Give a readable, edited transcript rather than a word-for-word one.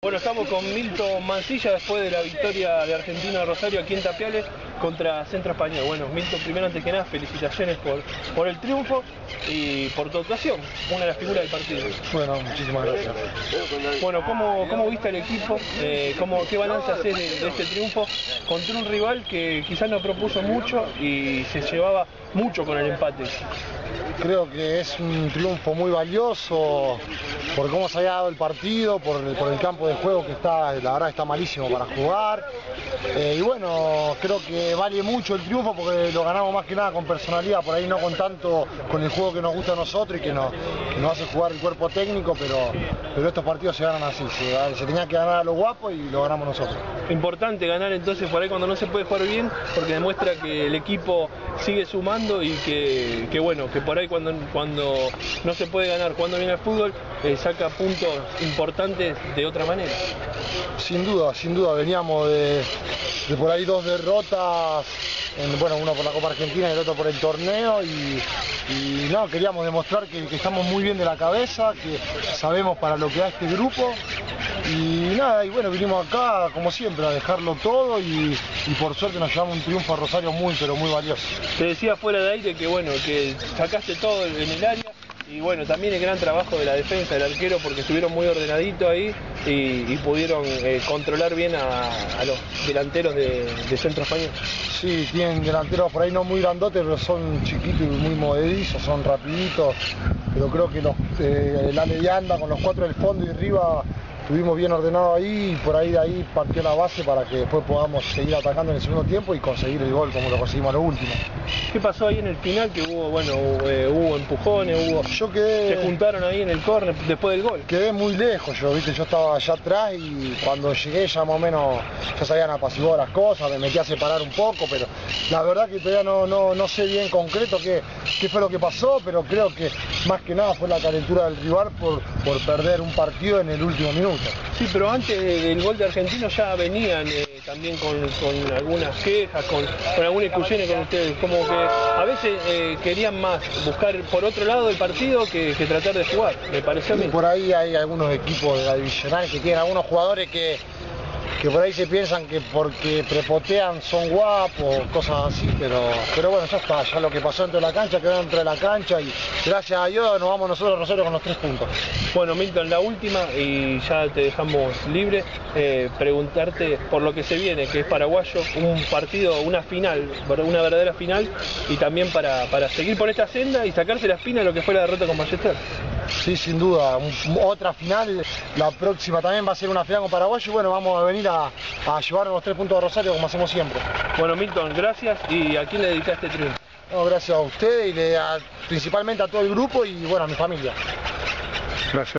Bueno, estamos con Milton Mancilla después de la victoria de Argentino de Rosario aquí en Tapiales contra Centro Español. Bueno, Milton, primero antes que nada, felicitaciones por el triunfo y por tu actuación, una de las figuras del partido. Bueno, muchísimas gracias. Bueno, ¿cómo viste al equipo? ¿Qué balance haces de este triunfo contra un rival que quizás no propuso mucho y se llevaba mucho con el empate? Creo que es un triunfo muy valioso por cómo se ha dado el partido, por el campo de juego que está, la verdad está malísimo para jugar. Y bueno, creo que vale mucho el triunfo porque lo ganamos más que nada con personalidad, por ahí no con tanto con el juego que nos gusta a nosotros y que nos hace jugar el cuerpo técnico, pero estos partidos se ganan así, se tenía que ganar a los guapos y lo ganamos nosotros. Importante ganar entonces por ahí cuando no se puede jugar bien, porque demuestra que el equipo sigue sumando y que bueno, que por ahí cuando no se puede ganar jugando bien al fútbol, saca puntos importantes de otra manera. Sin duda, veníamos de por ahí dos derrotas, bueno, uno por la Copa Argentina y el otro por el torneo y no, queríamos demostrar que estamos muy bien de la cabeza, que sabemos para lo que da este grupo y nada, y bueno, vinimos acá como siempre a dejarlo todo y por suerte nos llevamos un triunfo a Rosario muy, pero muy valioso. Te decía fuera de aire que bueno, que sacaste todo en el área. Y bueno, también el gran trabajo de la defensa, del arquero, porque estuvieron muy ordenaditos ahí y pudieron controlar bien a los delanteros de Centro Español. Sí, tienen delanteros por ahí no muy grandotes, pero son chiquitos y muy movedizos, son rapiditos. Pero creo que la medianda con los cuatro del fondo y arriba estuvimos bien ordenados ahí y por ahí de ahí partió la base para que después podamos seguir atacando en el segundo tiempo y conseguir el gol como lo conseguimos a lo último. ¿Qué pasó ahí en el final? Que hubo empujones, se juntaron ahí en el córner después del gol. Quedé muy lejos, yo estaba allá atrás y cuando llegué ya más o menos ya se habían apaciguado las cosas, me metí a separar un poco, pero la verdad que todavía no sé bien concreto qué fue lo que pasó, pero creo que más que nada fue la calentura del rival por perder un partido en el último minuto. Sí, pero antes del gol de Argentino ya venían también con algunas quejas, con algunas discusiones con ustedes, como que a veces querían más buscar por otro lado el partido que tratar de jugar, me parece a mí. Por ahí hay algunos equipos de la divisional que tienen algunos jugadores que por ahí se piensan que porque prepotean son guapos, cosas así, pero bueno, ya está, ya lo que pasó dentro de la cancha quedó dentro de la cancha y gracias a Dios nos vamos nosotros a Rosario con los 3 puntos. Bueno, Milton, la última y ya te dejamos libre, preguntarte por lo que se viene, que es paraguayo, un partido, una final, una verdadera final y también para seguir por esta senda y sacarse la espina de lo que fue la derrota con Ballester. Sí, sin duda, otra final, la próxima también va a ser una final con Paraguayo y bueno, vamos a venir a llevarnos los 3 puntos de Rosario como hacemos siempre. Bueno, Milton, gracias y ¿a quién le dedicaste este triunfo? No, gracias a usted y principalmente a todo el grupo y bueno, a mi familia. Gracias.